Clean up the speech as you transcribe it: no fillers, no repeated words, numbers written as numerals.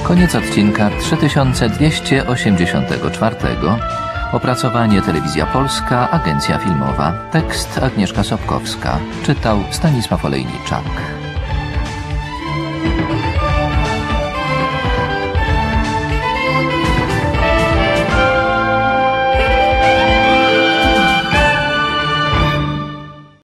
Koniec odcinka 3284. Opracowanie Telewizja Polska, Agencja Filmowa. Tekst Agnieszka Sobkowska. Czytał Stanisław Olejniczak.